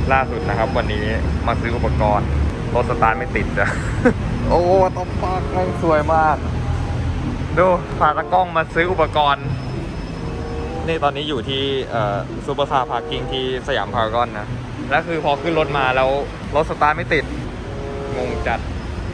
ล่าสุดนะครับวันนี้มาซื้ออุปกรณ์รถสตาร์ทไม่ติดจ้ะ โอ้ต้องปากแม่งสวยมากดูพาตะกล้องมาซื้ออุปกรณ์นี่ตอนนี้อยู่ที่ซูเปอร์คาร์พาร์กิ้งที่สยามพารากอนนะแล้วคือพอขึ้นรถมาแล้วรถสตาร์ทไม่ติดงงจัด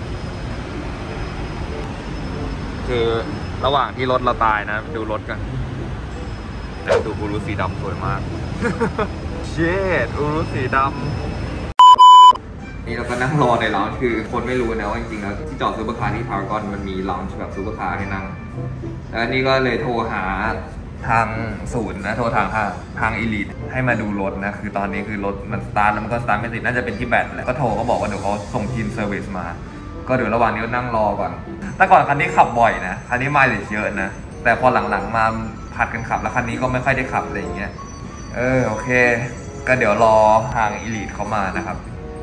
คือระหว่างที่รถเราตายนะดูรถกันแต่ดูอูรุสีดำสวยมาก เชดอูรุสีดำนี่เราก็นั่งรอในร้านคือคนไม่รู้นะว่าจริงๆแล้วที่จอดซูเปอร์คาร์ที่พารากอนมันมีร้านแบบซูเปอร์คาร์ให้นั่งแล้วนี่ก็เลยโทรหาทางศูนย์นะโทรทางอีลิทให้มาดูรถนะคือตอนนี้คือรถมันสตาร์ทแล้วมันก็สตาร์ทไม่ติดน่าจะเป็นที่แบตแหละก็โทรเขาบอกว่าเดี๋ยวเขาส่งทีมเซอร์วิสมาก็เดี๋ยวระหว่างนี้ก็นั่งรอก่อนแต่ก่อนคันนี้ขับบ่อยนะคันนี้ไมล์เลจเยอะนะแต่พอหลังๆมาผัดกันขับแล้วคันนี้ก็ไม่ค่อยได้ขับอะไรอย่างเงี้ยโอเคก็เดี๋ยวรอทางอีลิทเขามานะครับ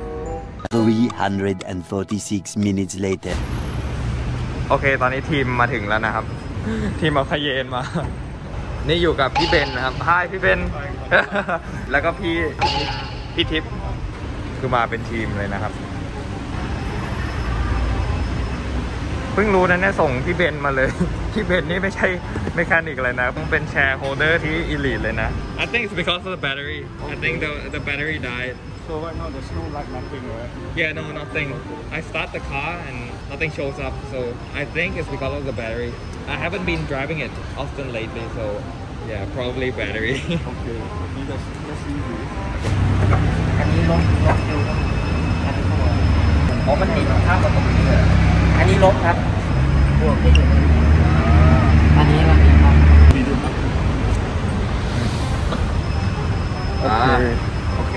346 minutes later โอเคตอนนี้ทีมมาถึงแล้วนะครับทีมเอาคาเยนมานี่อยู่กับพี่เบนนะครับฮายพี่เบน แล้วก็พี่ทิพย์คือมาเป็นทีมเลยนะครับเพิ่งรู้นะเนี่ยส่งพี่เบนมาเลย พี่เบนนี่ไม่ใช่เมคานิกอะไรนะต้องเป็นแชร์โฮลเดอร์ที่อีลิทเลยนะ I think it's because of the battery I think the battery died So right now there's no like nothing, right? Yeah, no, nothing. I start the car and nothing shows up. So I think it's because of the battery. I haven't been driving it often lately, so yeah, probably battery. Okay, that's easy. อันนี้ลบดูครับอันนี้เข้ามาอ๋อมันติดข้ามมาตรงนี้เลยอันนี้ลบครับอันนี้มันมีครับโอเค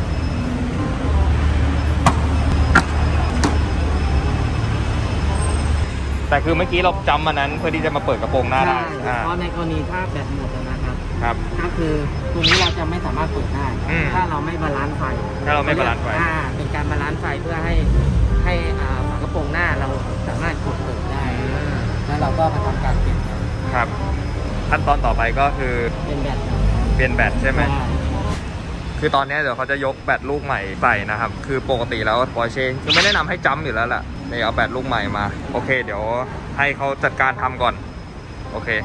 แต่คือเมื่อกี้เราจำมานั้นเพื่อที่จะมาเปิดกระโปรงหน้าได้เพราะในกรณีถ้าแบตหมดนะครับครับก็คือตรงนี้เราจะไม่สามารถเปิดได้ถ้าเราไม่บาลานซ์ไฟเป็นการบาลานซ์ไฟเพื่อให้ฝากระโปรงหน้าเราสามารถกดเปิดได้แล้วเราก็มาทำการเปลี่ยนครับขั้นตอนต่อไปก็คือเปลี่ยนแบตใช่ไหมคือตอนนี้เดี๋ยวเขาจะยกแบตลูกใหม่ใส่นะครับคือปกติแล้วปอร์เช่คือไม่แนะนำให้จัมป์อยู่แล้วแหละเดี๋ยวเอาแบตลูกใหม่มาโอเคเดี๋ยวให้เขาจัดการทำก่อนโอเค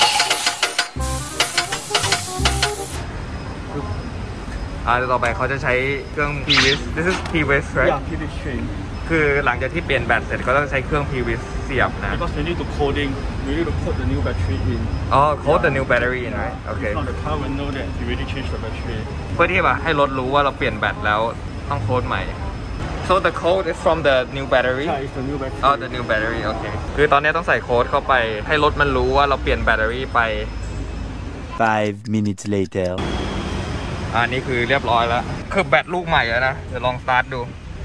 ต่อไปเขาจะใช้เครื่อง PVIS This is PVIS right Yeah, PVIS train. คือหลังจากที่เปลี่ยนแบตเสร็จก็ต้องใช้เครื่อง PVIS เสียบนะ Because we need to code the new battery in. Code the new battery in right okay If not, the car will know that you already changed the battery. เพื่อที่แบบให้รถรู้ว่าเราเปลี่ยนแบตแล้วต้องโค้ดใหม่ So the code is from the new battery Yeah, it's the new battery. the new battery โอเคคือตอนนี้ต้องใส่โค้ดเข้าไปให้รถมันรู้ว่าเราเปลี่ยนแบตเตอรี่ไป 5 minutes later นี่คือเรียบร้อยแล้วคือแบตลูกใหม่แล้วนะเดี๋ยวลองสตาร์ทดู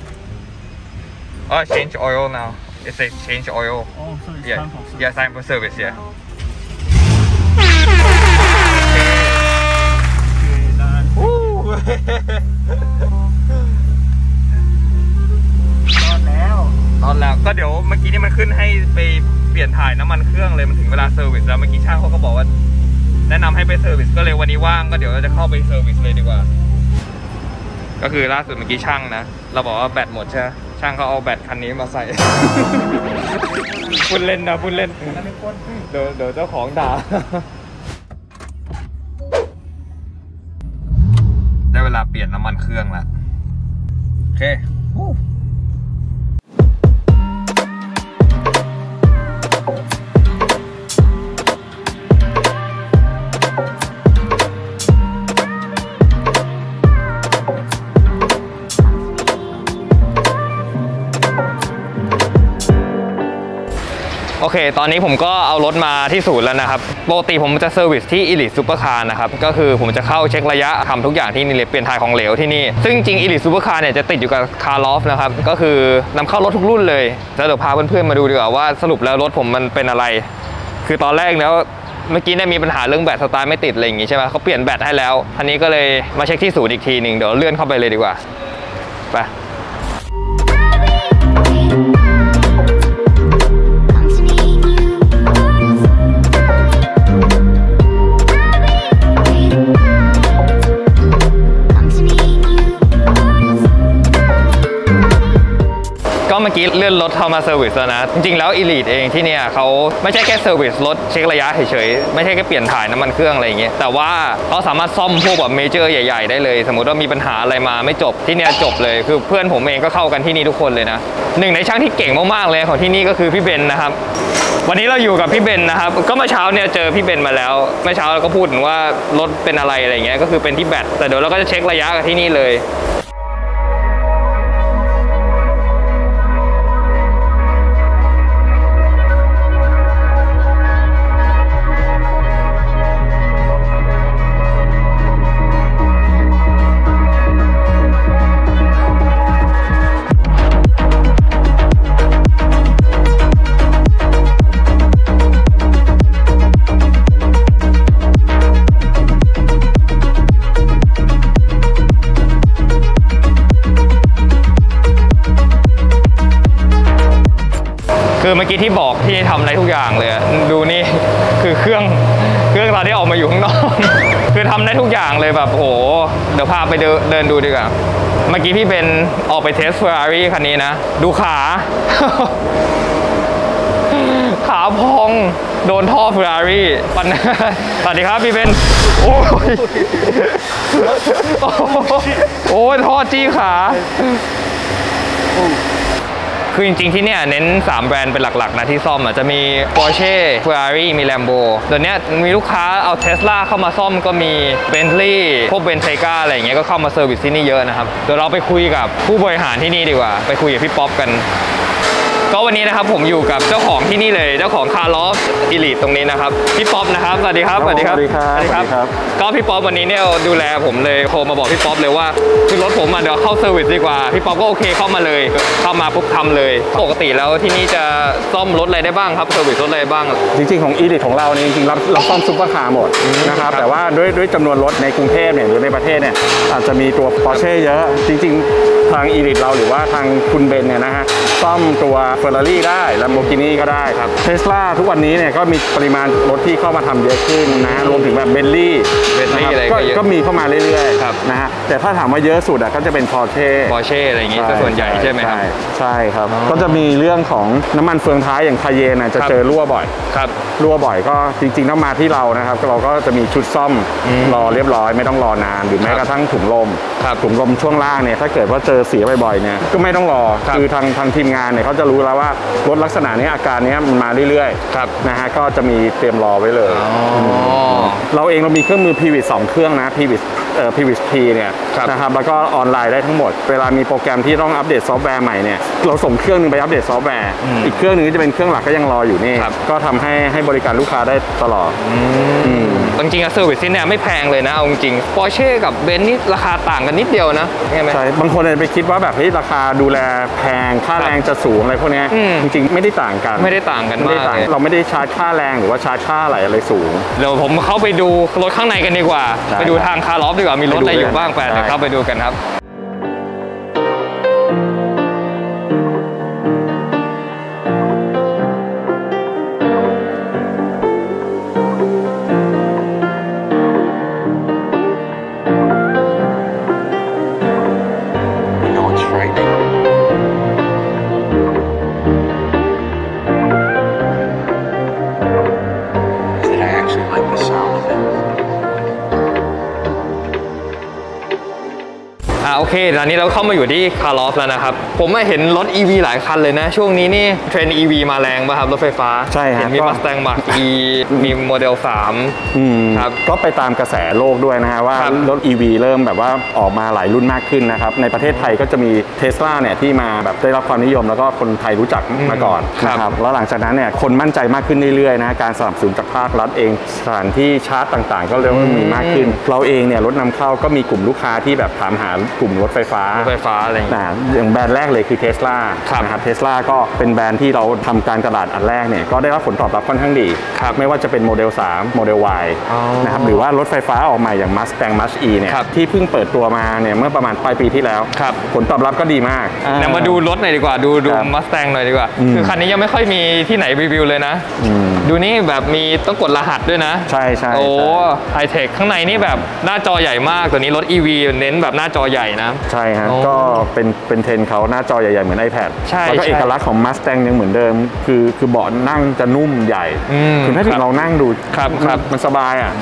change oil now it says change oil Oh, so it's yeah time for service. yeah time for service yeah Okay, done. ตอนแล้วก็เดี๋ยวเมื่อกี้นี่มันขึ้นให้ไปเปลี่ยนถ่ายน้ำมันเครื่องเลยมันถึงเวลาเซอร์วิสแล้วเมื่อกี้ช่างเขาก็บอกว่าแนะนำให้ไปเซอร์วิสก็เลยวันนี้ว่างก็เดี๋ยวเราจะเข้าไปเซอร์วิสเลยดีกว่าก็คือล่าสุดเมื่อกี้ช่างนะเราบอกว่าแบตหมดใช่ไหมช่างเขาเอาแบตคันนี้มาใส่ พูดเล่นนะพูดเล่นเดี๋ยวเจ้าของด่า ได้เวลาเปลี่ยนน้ำมันเครื่องแล้วโอเคโอเคตอนนี้ผมก็เอารถมาที่ศูนย์แล้วนะครับปกติผมจะเซอร์วิสที่ Elite Supercar นะครับก็คือผมจะเข้าเช็คระยะทำทุกอย่างที่นี่เลยเปลี่ยนถ่ายของเหลวที่นี่ซึ่งจริง Elite Supercar เนี่ยจะติดอยู่กับ Car Loft นะครับก็คือนำเข้ารถทุกรุ่นเลยแล้วเดี๋ยวพาเพื่อนๆมาดูดีกว่าว่าสรุปแล้วรถผมมันเป็นอะไรคือตอนแรกแล้วเมื่อกี้เนี่ยมีปัญหาเรื่องแบตสตาร์ทไม่ติดอะไรอย่างงี้ใช่ไหมเขาเปลี่ยนแบตให้แล้วอันนี้ก็เลยมาเช็คที่ศูนย์อีกทีหนึ่งเดี๋ยวเลื่อนเข้าไปเลยดีกว่าไปเลื่อนรถเข้ามาเซอร์วิสแล้วนะจริงๆแล้ว Elite เองที่เนี่ยเขาไม่ใช่แค่เซอร์วิสรถเช็คระยะเฉยๆไม่ใช่แค่เปลี่ยนถ่ายน้ำมันเครื่องอะไรอย่างเงี้ยแต่ว่าเขาสามารถซ่อมพวกแบบเมเจอร์ใหญ่ๆได้เลยสมมติว่ามีปัญหาอะไรมาไม่จบที่เนี่ยจบเลยคือเพื่อนผมเองก็เข้ากันที่นี่ทุกคนเลยนะหนึ่งในช่างที่เก่งมากๆเลยของที่นี่ก็คือพี่เบนนะครับวันนี้เราอยู่กับพี่เบนนะครับก็เมื่อเช้าเนี่ยเจอพี่เบนมาแล้วเมื่อเช้าเราก็พูดถึงว่ารถเป็นอะไรเงี้ยก็คือเป็นที่แบตแต่เดี๋ยวเราก็จะเช็คระยะกันที่นี่เลยคือเมื่อกี้ที่บอกที่ทำอะไรทุกอย่างเลยดูนี่คือเครื่องตอนที่ออกมาอยู่ข้างนอก คือทำได้ทุกอย่างเลยแบบโอ้โหเดี๋ยวพาไปเดินดูดีกว่าเมื่อกี้พี่เป็นออกไปเทส Ferrari คันนี้นะดูขา ขาพองโดนท่อ Ferrari ปัน สวัสดีครับพี่เบนโอ้ย โอ้ยท่อจี้ขาคือจริงๆที่เนี่ยเน้น3แบรนด์เป็นหลักๆนะที่ซ่อมจะมี Porsche Ferrari มี Lambo เดี๋ยวนี้มีลูกค้าเอา Tesla เข้ามาซ่อมก็มี Bentley พวก Bentayga อะไรอย่างเงี้ยก็เข้ามาเซอร์วิสที่นี่เยอะนะครับเดี๋ยวเราไปคุยกับผู้บริหารที่นี่ดีกว่าไปคุยกับพี่ป๊อปกันก็วันนี้นะครับผมอยู่กับเจ้าของที่นี่เลยเจ้าของ Carlos Elite ตรงนี้นะครับพี่ป๊อปนะครับสวัสดีครับสวัสดีครับก็พี่ป๊อปวันนี้เนี่ยดูแลผมเลยโทรมาบอกพี่ป๊อปเลยว่าคือรถผมเดี๋ยวเข้าเซอร์วิสดีกว่าพี่ป๊อปก็โอเคเข้ามาเลยเข้ามาปุ๊บทำเลยปกติแล้วที่นี่จะซ่อมรถอะไรได้บ้างครับเซอร์วิสรถอะไรบ้างจริงๆของ Elite ของเราเนี่ยจริงๆเราซ่อมซุปเปอร์คาร์หมดนะครับแต่ว่าด้วยจำนวนรถในกรุงเทพเนี่ยหรือในประเทศเนี่ยอาจจะมีตัว Porsche เยอะจริงๆทาง Elite เราหรือว่าทางคุณเบนเนี่ยนะฮะซ่อมตัว Ferrari ได้ Lamborghini ก็ได้ครับ Tesla ทุกวันนี้เนี่ยก็มีปริมาณรถที่เข้ามาทำเยอะขึ้นนะฮะรวมถึงแบบ Bentley อะไรก็มีเข้ามาเรื่อยๆนะฮะแต่ถ้าถามว่าเยอะสุดก็จะเป็น Porsche อะไรอย่างงี้ก็ส่วนใหญ่ใช่ไหมครับใช่ครับก็จะมีเรื่องของน้ำมันเฟืองท้ายอย่างคาเยนจะเจอรั่วบ่อยรั่วบ่อยก็จริงๆต้องมาที่เรานะครับเราก็จะมีชุดซ่อมรอเรียบร้อยไม่ต้องรอนานหรือแม้กระทั่งถุงลมช่วงล่างเนี่ยถ้าเกิดว่าเจอเสียบ่อยๆเนี่ยก็ไม่ต้องรอคือทางทีมงานเนี่ยเขาจะรู้แล้วว่ารถลักษณะนี้อาการนี้มันมาเรื่อยๆนะฮะก็จะมีเตรียมรอไว้เลยเราเองเรามีเครื่องมือ Pivot 2 เครื่องนะ Pivot P เนี่ยนะครับแล้วก็ออนไลน์ได้ทั้งหมดเวลามีโปรแกรมที่ต้องอัปเดตซอฟต์แวร์ใหม่เนี่ยเราส่งเครื่องนึงไปอัปเดตซอฟต์แวร์อีกเครื่องนึงจะเป็นเครื่องหลักก็ยังรออยู่นี่ก็ทำให้บริการลูกค้าได้ตลอดจริงๆเซอร์วิสที่เนี่ยไม่แพงเลยนะเอาจริงๆ Porsche กับ Benz นี่ราคาต่างกันนิดเดียวนะใช่ไหมใช่บางคนเลยไปคิดว่าแบบราคาดูแลแพงค่าแรงจะสูงอะไรพวกนี้จริงๆไม่ได้ต่างกันมากเราไม่ได้ชาร์จค่าแรงหรือว่าชาร์จค่าอะไรสูงเดี๋ยวผมเข้าไปดูรถข้างในกันดีกว่าไปดูทางคาร์ลอฟดีกว่ามีรถอะไรอยู่บ้างเดี๋ยวเข้าไปดูกันครับ โอเคตอนนี้เราเข้ามาอยู่ที่คาร์ลอฟแล้วนะครับผมเห็นรถ EV หลายคันเลยนะช่วงนี้นี่เทรนด์ EV มาแรงป่ะครับรถไฟฟ้าใช่ครับมี Mustang Mach-E มีโมเดล3 ครับก็ไปตามกระแสโลกด้วยนะฮะว่ารถ EV เริ่มแบบว่าออกมาหลายรุ่นมากขึ้นนะครับในประเทศไทยก็จะมี Tesla เนี่ยที่มาแบบได้รับความนิยมแล้วก็คนไทยรู้จักมาก่อนนะครับแล้วหลังจากนั้นเนี่ยคนมั่นใจมากขึ้นเรื่อยๆนะการสนับสนุนจากภาครัฐเองสถานที่ชาร์จต่างๆก็เริ่มมีมากขึ้นเราเองเนี่ยรถนำเข้าก็มีกลุ่มลูกค้าที่แบบถามหากลุ่มรถไฟฟ้าอะไรอย่างแบรนด์แรกเลยคือ Tesla นะครับ Tesla ก็เป็นแบรนด์ที่เราทำการตลาดอันแรกเนี่ยก็ได้รับผลตอบรับค่อนข้างดีไม่ว่าจะเป็นโมเดล3โมเดล Y นะครับหรือว่ารถไฟฟ้าออกใหม่อย่าง Mustang Mach-E เนี่ยที่เพิ่งเปิดตัวมาเนี่ยเมื่อประมาณปลายปีที่แล้วผลตอบรับก็ดีมากเดี๋ยวมาดูรถหน่อยดีกว่าดู Mustang หน่อยดีกว่าคือคันนี้ยังไม่ค่อยมีที่ไหนรีวิวเลยนะดูนี่แบบมีต้องกดรหัสด้วยนะใช่โอ้ไฮเทคข้างในนี่แบบหน้าจอใหญ่มากตัวนี้รถ EV เน้นแบบหน้าจอใหญ่ญ่ๆนะใช่ฮะโอ้ก็เป็นเทรนเขาหน้าจอใหญ่ๆเหมือน iPad ใช่แล้วก็เอกลักษณ์ของ Mustang ยังเหมือนเดิมคือเบาะนั่งจะนุ่มใหญ่คือถ้าถึงเรานั่งดูครับมันสบายอ่ะ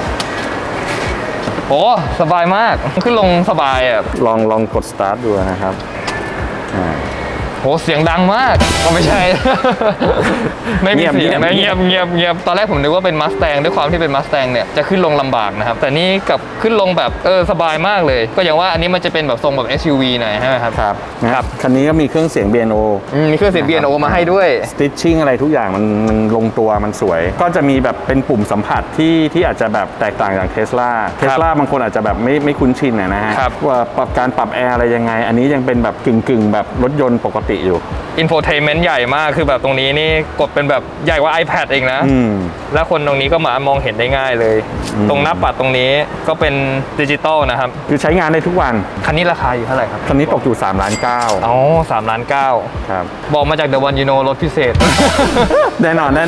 โอ้สบายมากขึ้นลงสบายอ่ะลองกด start ดูนะครับโหเสียงดังมากก็ไม่ใช่ ไม่มีเสียงนะเงียบตอนแรกผมนึกว่าเป็นมัสแตงด้วยความที่เป็นมัสแตงเนี่ยจะขึ้นลงลำบากนะครับแต่นี่กับขึ้นลงแบบสบายมากเลยก็อย่างว่าอันนี้มันจะเป็นแบบทรงแบบ SUV หน่อยใช่ไหมครับครับคันนี้ก็มีเครื่องเสียง B&O มีเครื่องเสียง B&O มาให้ด้วย Stitching อะไรทุกอย่างมันลงตัวมันสวยก็จะมีแบบเป็นปุ่มสัมผัสที่อาจจะแบบแตกต่างจาก Tesla บางคนอาจจะแบบไม่คุ้นชินนะฮะว่าการปรับแอร์อะไรยังไงอันนี้ยังเป็นแบบกึ่งแบบรถยนต์ปกติอยู่ Infotainment ใหญ่มากคือแบบตรงนี้นี่กดเป็นแบบใหญ่กว่า iPad เองนะแล้วคนตรงนี้ก็มองเห็นได้ง่ายเลยตรงหน้าปัดตรงนี้ก็เป็นดิจิตอลนะครับคือใช้งานได้ทุกวันคันนี้ราคาอยู่เท่าไหร่ครับคันนี้ตกอยู่3.9 ล้านอ๋อ3.9 ล้านครับบอกมาจาก The One You Know รถพิเศษแน่นอนเป็น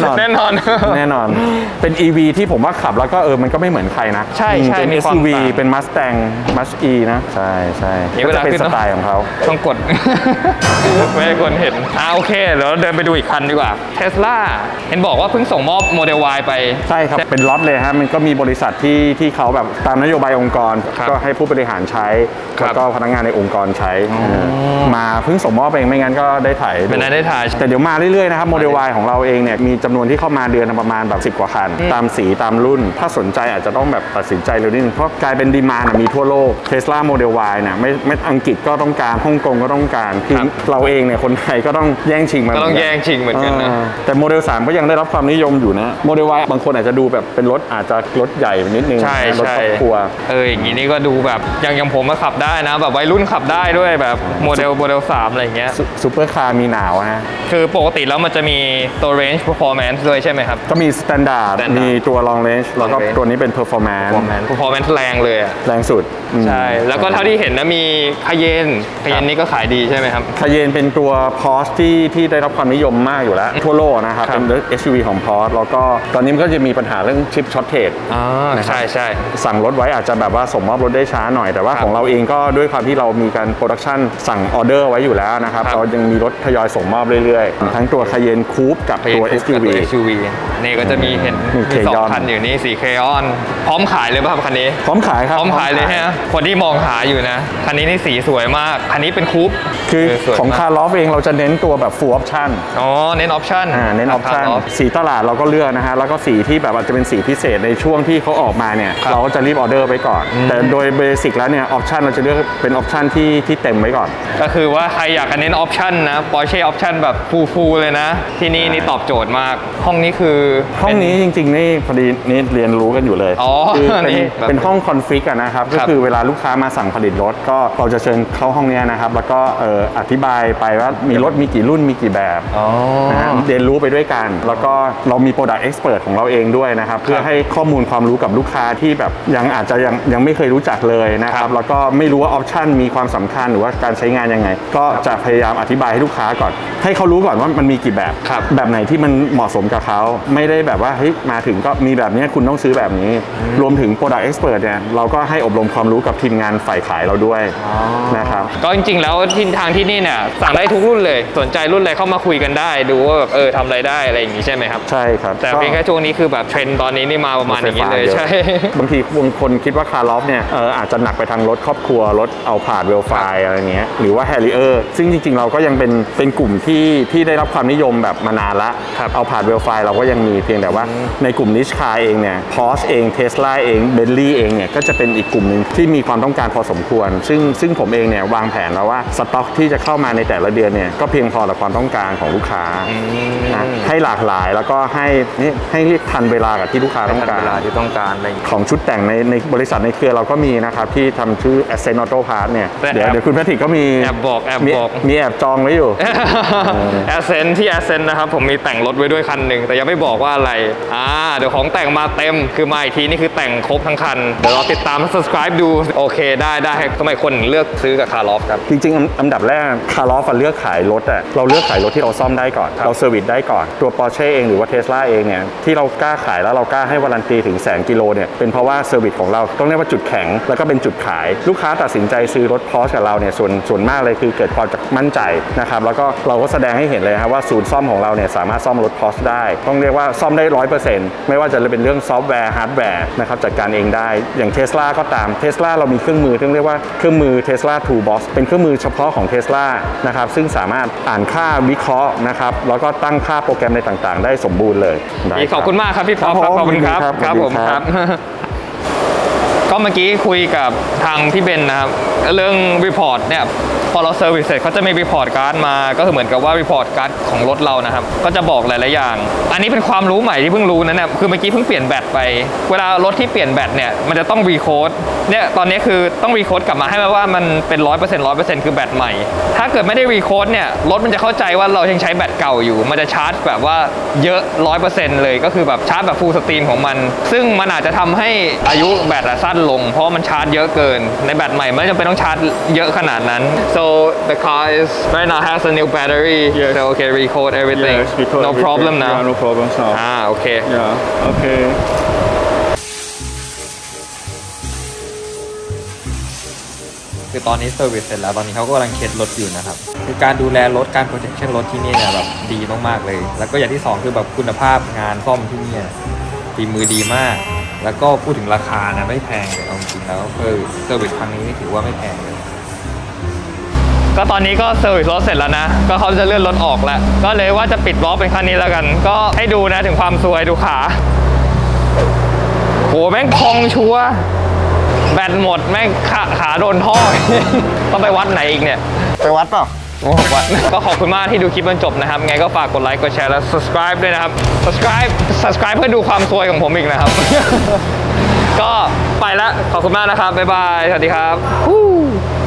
EV ที่ผมว่าขับแล้วก็มันก็ไม่เหมือนใครนะใช่เป็นมีความ SUV เป็น Mustang Mach-E นะใช่ก็จะเป็นสไตล์ของเขาต้องกด ไม่ให้คนเห็นโอเคเดี๋ยวเดินไปดูอีกคันดีกว่า Tesla เห็นบอกว่าเพิ่งส่งมอบ Model Y ไปใช่ครับเป็นล็อตเลยฮะมันก็มีบริษัทที่เขาแบบตามนโยบายองค์กรก็ให้ผู้บริหารใช้แล้วก็พนักงานในองค์กรใช้มาเพิ่งส่งมอบเองไม่งั้นก็ได้ถ่ายแต่เดี๋ยวมาเรื่อยๆนะครับ Model Y ของเราเองเนี่ยมีจำนวนที่เข้ามาเดือนประมาณแบบ10 กว่าคันตามสีตามรุ่นถ้าสนใจอาจจะต้องแบบตัดสินใจเร็วนิดนึงเพราะกลายเป็นดีมานด์มีทั่วโลก Tesla Model Y เนี่ยไม่อังกฤษก็ต้องการฮ่องกงก็ต้องการคือเราเองเนี่ยคนไทยก็ต้องแย่งชิงมันก็ต้องแย่งชิงเหมือนกันนะแต่โมเดล 3ก็ยังได้รับความนิยมอยู่นะโมเดล Y บางคนอาจจะดูแบบเป็นรถอาจจะรถใหญ่นิดนึงรถครอบครัวอย่างนี้นี่ก็ดูแบบอย่างผมมาขับได้นะแบบวัยรุ่นขับได้ด้วยแบบโมเดล 3อะไรเงี้ยซูเปอร์คาร์มีหนาวฮะคือปกติแล้วมันจะมีตัว range performance ด้วยใช่ไหมครับก็มี standard มีตัว long range แล้วก็ตัวนี้เป็น performance แรงเลยแรงสุดใช่แล้วก็เท่าที่เห็นนะมีคาเยนนี่ก็ขายดีใช่ไหมครับคาเยนเป็นตัว Porsche ที่ได้รับความนิยมมากอยู่แล้วทั่วโลกนะครับเป็น SUV ของ Porsche แล้วก็ตอนนี้มันก็จะมีปัญหาเรื่องชิปช็อตเทจใช่สั่งรถไว้อาจจะแบบว่าส่งมอบรถได้ช้าหน่อยแต่ว่าของเราเองก็ด้วยความที่เรามีการโปรดักชันสั่งออเดอร์ไว้อยู่แล้วนะครับเรายังมีรถทยอยส่งมอบเรื่อยๆทั้งตัวคาเยนคูปกับตัว SUV นี่ก็จะมีเห็นมี2 คันอยู่นี่สีเคออนพร้อมขายเลยป่ะครับคันนี้พร้อมขายครับพร้อมขายเลยฮะคนที่มองหาอยู่นะคันนี้นี่สีสวยมากคันนี้เป็นคูปคือของคาร์ลอฟเองเราจะเน้นตัวแบบ full option เน้นออปชั่นเน้นออปชั่นสีตลาดเราก็เลือกนะฮะแล้วก็สีที่แบบอาจจะเป็นสีพิเศษในช่วงที่เขาออกมาเนี่ยเราก็จะรีบออเดอร์ไปก่อนแต่โดยเบสิกแล้วเนี่ยออปชั่นเราจะเลือกเป็นออปชั่นที่เต็มไว้ก่อนก็คือว่าใครอยากเน้นออปชั่นนะ Porsche ออปชั่นแบบฟูลเลยนะที่นี่ตอบโจทย์มากห้องนี้คือห้องนี้จริงๆนี่พอดีนี่เรียนรู้กันอยู่เลยคือเป็นห้องคอนฟิกนะครับก็คือเวลาลูกค้ามาสั่งผลิตรถก็เราจะเชิญเข้าห้องนี้นะครับแล้วก็อธิบายไปว่ามีรถมีกี่รุ่นมีกี่แบบเรียนรู้ไปด้วยกันแล้วก็เรามี Product Expert ของเราเองด้วยนะครับเพื่อให้ข้อมูลความรู้กับลูกค้าที่แบบอาจจะยังไม่เคยรู้จักเลยนะครับแล้วก็ไม่รู้ว่าออปชันมีความสำคัญหรือว่าการใช้งานยังไงก็จะพยายามอธิบายให้ลูกค้าก่อนให้เขารู้ก่อนว่ามันมีกี่แบบไหนที่มันเหมาะสมกับเขาไม่ได้แบบว่าเฮ้ยมาถึงก็มีแบบนี้คุณต้องซื้อแบบนี้รวมถึง Product Expert เนี่ยเราก็ให้อบรมความรู้กับทีมงานฝ่ายขายเราด้วยนะครับก็จริงๆแล้วทางที่นี่เนี่ยสั่งได้ทุกรุ่นเลยสนใจรุ่นอะไรเข้ามาคุยกันได้ดูว่าแบบทำอะไรได้อะไรอย่างนี้ใช่ไหมครับใช่ครับแต่เพียงแค่ช่วงนี้คือแบบเทรนด์ตอนนี้นี่มาประมาณอย่างนี้เลยใช่บางทีบางคนคิดว่าคาร์ลอฟเนี่ยอาจจะหนักไปทางรถครอบครัวรถเอาผาดเวลไฟอะไรเงี้ยหรือว่าแฮร์ริเออร์ซึ่งจริงๆเราก็ยังเป็นกลุ่มที่ได้รับความนิยมแบบมานานละเอาผาดเวลไฟเราก็ยังมีเพียงแต่ว่าในกลุ่มนิชคาร์เองเนี่ย Porsche เอง Tesla เอง Bentley เองเนี่ยก็จะเป็นอีกกลุ่มหนึ่งที่มีความต้องการพอสมควรซึ่งผมเองเนี่ยวางแผนแล้วว่าสต็อกที่จะเข้ามาในแต่ละเดือนเนี่ยก็เพียงพอต่อความต้องการของลูกค้าให้หลากหลายแล้วก็ให้เรียกทันเวลากับที่ลูกค้าต้องการอะไรของชุดแต่งในบริษัทในเครือเราก็มีนะครับที่ทำชื่อ Ascent Auto Parts เนี่ยเดี๋ยวคุณแพทริกก็มีแอบบอกมีแอบจองไว้อยู่ Ascent นะครับผมมีแต่งรถไว้ด้วยคันหนึ่งแต่ยังไม่บอกว่าอะไรเดี๋ยวของแต่งมาเต็มคือมาอีกทีนี่คือแต่งครบทั้งคันเดี๋ยวเราติดตาม subscribe ดูโอเคได้ทำไมคนเลือกซื้อกับคาร์ลอฟครับจริงๆอันดับแรกคาร์ลอฟเลือกขายรถเราเลือกขายรถที่เราซ่อมได้ก่อนเราเซอร์วิสได้ก่อนตัว Porsche เองหรือว่า Tesla เองเนี่ยที่เรากล้าขายแล้วเรากล้าให้วารันตีถึง100,000 กิโลเนี่ยเป็นเพราะว่าเซอร์วิสของเราต้องเรียกว่าจุดแข็งแล้วก็เป็นจุดขายลูกค้าตัดสินใจซื้อรถ Porsche กับเราเนี่ยส่วนมากเลยคือเกิดความมั่นใจนะครับแล้วก็เราก็แสดงให้เห็นเลยครับว่าศูนย์ซ่อมของเราเนี่ยสามารถซ่อมรถ Porsche ได้ต้องเรียกว่าซ่อมได้ 100% ไม่ว่าจะเป็นเรื่องซอฟต์แวร์ฮาร์ดแวร์นะครับจัดการเองได้อย่าง Tesla ก็ตาม Tesla เรามีเครื่องมือที่เรียกว่าเครื่องมือ Tesla Toolbox เป็นเครื่องมือเฉพาะของ Tesla นะครับซึ่งสามารถอ่านค่าวิเคราะห์นะครับแล้วก็ตั้งค่าโปรแกรมในต่างๆได้สมบูรณ์เลยขอบคุณมากครับพี่ป๊อปขอบคุณครับครับผมครับก็เมื่อกี้คุยกับทางพี่เบนนะครับเรื่องรีพอร์ตเนี่ยพอเราเซอร์วิสเสร็จเขาจะมีรีพอร์ตการ์ดมาก็คือเหมือนกับว่ารีพอร์ตการ์ดของรถเรานะครับก็จะบอกหลายๆอย่างอันนี้เป็นความรู้ใหม่ที่เพิ่งรู้นะเนี่ยคือเมื่อกี้เพิ่งเปลี่ยนแบตไปเวลารถที่เปลี่ยนแบตเนี่ยมันจะต้องรีโค้ดเนี่ยตอนนี้คือต้องรีโค้ดกลับมาให้ว่ามันเป็น 100% คือแบตใหม่ถ้าเกิดไม่ได้รีโค้ดเนี่ยรถมันจะเข้าใจว่าเรายังใช้แบตเก่าอยู่มันจะชาร์จแบบว่าเยอะ 100% เลยก็คือแบบชาร์จแบบฟูลสตรีมของมันซึ่งมันอาจจะทำให้อายุแบตสั้นลงเพราะมันชาร์จเยอะเกินในแบตใหม่ไม่จำเป็นต้องชาร์จเยอะขนาดนั้น so the car is right now has a new battery so okay recode everything no problem now yeah, no problems now okay yeah okay คือตอนนี้เซอร์วิสเสร็จแล้วตอนนี้เขาก็กำลังเช็ดรถอยู่นะครับคือการดูแลรถการโปรเทคชั่นรถที่นี่เนี่ยแบบดีมากๆเลยแล้วก็อย่างที่2คือแบบคุณภาพงานซ่อมที่นี่ฝีมือดีมากแล้วก็พูดถึงราคานะไม่แพงเลยเอาจริงแล้วเซอร์วิสครั้งนี้ถือว่าไม่แพงเลยก็ตอนนี้ก็เซอร์วิสรถเสร็จแล้วนะก็เขาจะเลื่อนรถออกแล้วก็เลยว่าจะปิดบล็อกเป็นคันนี้แล้วกันก็ให้ดูนะถึงความสวยดูขาโหแม่งพองชัวแบตหมดแม่งขาโดนท่อ ต้องไปวัดไหนอีกเนี่ยไปวัดเปล่าวัดก็ขอบคุณมากที่ดูคลิปจนจบนะครับไงก็ฝากกดไลค์กดแชร์และ subscribe ด้วยนะครับ subscribe เพื่อดูความสวยของผมอีกนะครับ ก็ไปละขอบคุณมากนะครับบ๊ายบายสวัสดีครับ